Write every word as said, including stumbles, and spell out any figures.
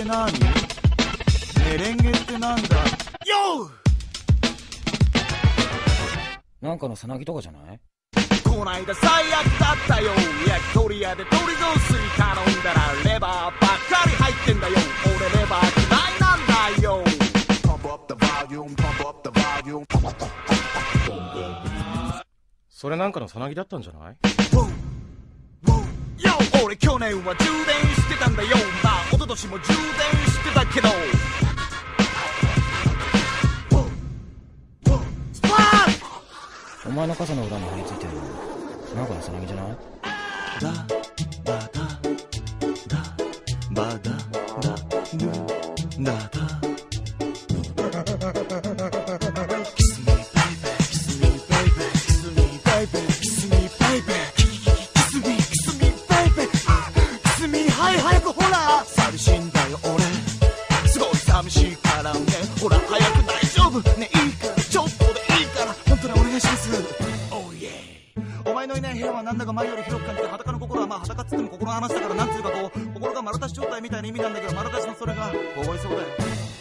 何？メレンゲってなんだよ。 なんかのさなぎとかじゃない？ こないだ最悪だったよ。焼き鳥屋で鶏雑炊頼んだらレバーばっかり入ってんだよ。俺レバー嫌いなんだよ。 それなんかのさなぎだったんじゃない？ よ、俺去年は充電してたんだよ。まあ一昨年も充電してたけど、スパーお前の傘の裏に貼り付いてるのなんかのさなぎじゃない？ だバダだバダだぬだだKiss me baby, kiss me baby, kiss me baby, kiss me baby, kiss me, kiss me baby, kiss me はい早くほら。寂しいんだよ俺、すごい寂しいからね。ほら早く大丈夫ね、いいからちょっとでいいから本当にお願いします。Oh yeah。お前のいない部屋はなんだか前より広く感じて、裸の心はまあ裸っつっても心の話だから、なんつうかこう心が丸出し状態みたいな意味なんだけど、丸出しのそれが凍えそうだよ。